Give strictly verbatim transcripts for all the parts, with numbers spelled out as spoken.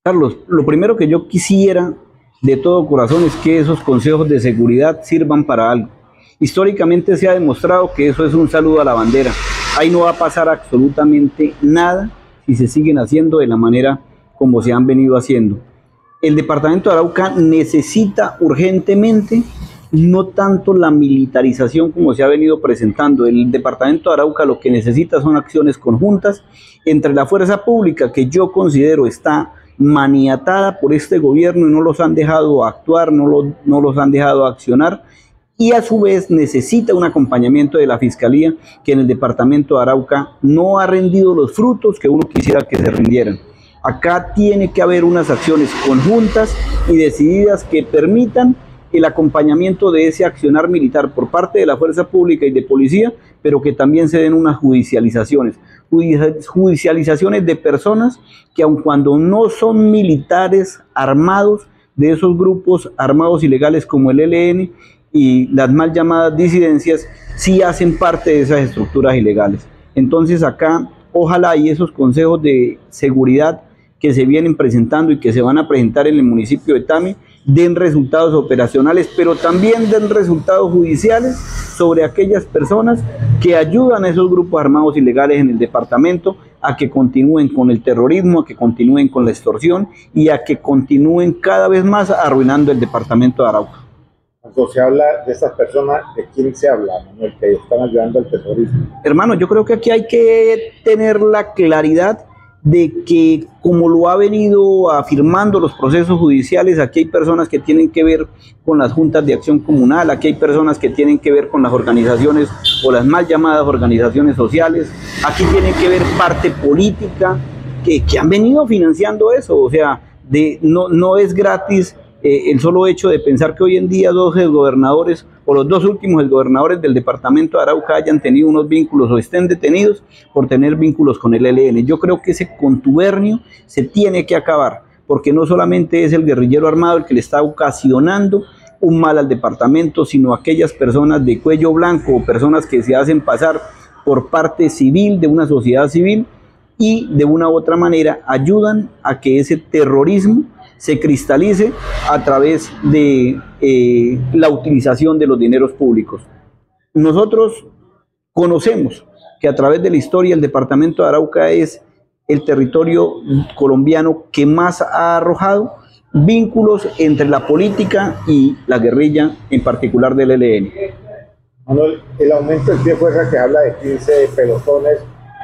Carlos, lo primero que yo quisiera de todo corazón es que esos consejos de seguridad sirvan para algo. Históricamente se ha demostrado que eso es un saludo a la bandera. Ahí no va a pasar absolutamente nada si se siguen haciendo de la manera como se han venido haciendo. El departamento de Arauca necesita urgentemente no tanto la militarización como se ha venido presentando. El departamento de Arauca lo que necesita son acciones conjuntas entre la fuerza pública, que yo considero está maniatada por este gobierno y no los han dejado actuar, no, lo, no los han dejado accionar, y a su vez necesita un acompañamiento de la Fiscalía, que en el departamento de Arauca no ha rendido los frutos que uno quisiera que se rindieran. Acá tiene que haber unas acciones conjuntas y decididas que permitan el acompañamiento de ese accionar militar por parte de la fuerza pública y de policía, pero que también se den unas judicializaciones, judicializaciones de personas que aun cuando no son militares armados, de esos grupos armados ilegales como el E L N y las mal llamadas disidencias, sí hacen parte de esas estructuras ilegales. Entonces acá, ojalá y esos consejos de seguridad que se vienen presentando y que se van a presentar en el municipio de Tame den resultados operacionales, pero también den resultados judiciales sobre aquellas personas que ayudan a esos grupos armados ilegales en el departamento a que continúen con el terrorismo, a que continúen con la extorsión y a que continúen cada vez más arruinando el departamento de Arauca. Cuando se habla de estas personas, ¿de quién se habla, Manuel, que están ayudando al terrorismo? Hermano, yo creo que aquí hay que tener la claridad de que, como lo ha venido afirmando los procesos judiciales, aquí hay personas que tienen que ver con las juntas de acción comunal, aquí hay personas que tienen que ver con las organizaciones o las mal llamadas organizaciones sociales, aquí tienen que ver parte política que, que han venido financiando eso. O sea, de, no, no es gratis eh, el solo hecho de pensar que hoy en día dos gobernadores o los dos últimos gobernadores del departamento de Arauca hayan tenido unos vínculos o estén detenidos por tener vínculos con el E L N. Yo creo que ese contubernio se tiene que acabar, porque no solamente es el guerrillero armado el que le está ocasionando un mal al departamento, sino aquellas personas de cuello blanco o personas que se hacen pasar por parte civil de una sociedad civil y de una u otra manera ayudan a que ese terrorismo se cristalice a través de eh, la utilización de los dineros públicos. Nosotros conocemos que a través de la historia el departamento de Arauca es el territorio colombiano que más ha arrojado vínculos entre la política y la guerrilla, en particular del E L N. Manuel, el aumento del pie de fuerza que habla de quince pelotones,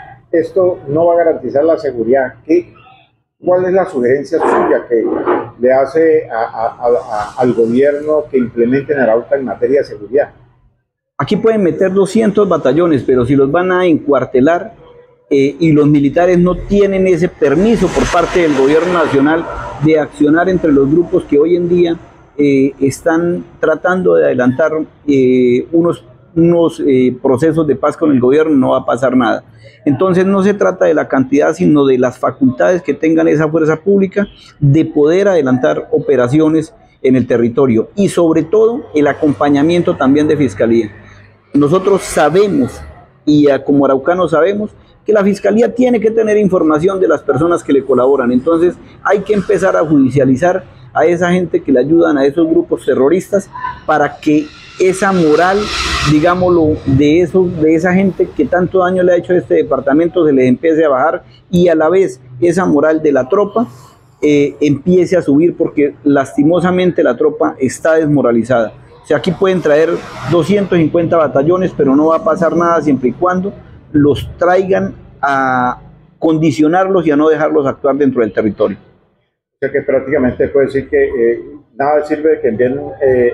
esto no va a garantizar la seguridad. ¿Qué? ¿Cuál es la sugerencia suya que le hace a, a, a, al gobierno que implemente en Arauca en materia de seguridad? Aquí pueden meter doscientos batallones, pero si los van a encuartelar eh, y los militares no tienen ese permiso por parte del gobierno nacional de accionar entre los grupos que hoy en día eh, están tratando de adelantar eh, unos, unos eh, procesos de paz con el gobierno, no va a pasar nada. Entonces no se trata de la cantidad, sino de las facultades que tengan esa fuerza pública de poder adelantar operaciones en el territorio y sobre todo el acompañamiento también de Fiscalía. Nosotros sabemos, y como araucanos sabemos, que la Fiscalía tiene que tener información de las personas que le colaboran. Entonces hay que empezar a judicializar a esa gente que le ayudan a esos grupos terroristas para que esa moral, digámoslo, de, esos, de esa gente que tanto daño le ha hecho a este departamento se les empiece a bajar y a la vez esa moral de la tropa eh, empiece a subir, porque lastimosamente la tropa está desmoralizada. O sea, aquí pueden traer doscientos cincuenta batallones, pero no va a pasar nada siempre y cuando los traigan a condicionarlos y a no dejarlos actuar dentro del territorio. O sea que prácticamente puede decir que eh, nada sirve que envíen eh,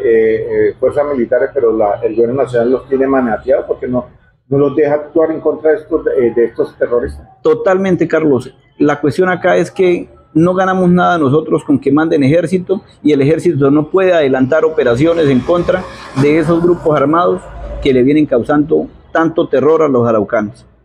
eh, fuerzas militares, pero la, el gobierno nacional los tiene manateados porque no, no los deja actuar en contra de estos, de, de estos terroristas. Totalmente, Carlos. La cuestión acá es que no ganamos nada nosotros con que manden ejército, y el ejército no puede adelantar operaciones en contra de esos grupos armados que le vienen causando tanto terror a los araucanos.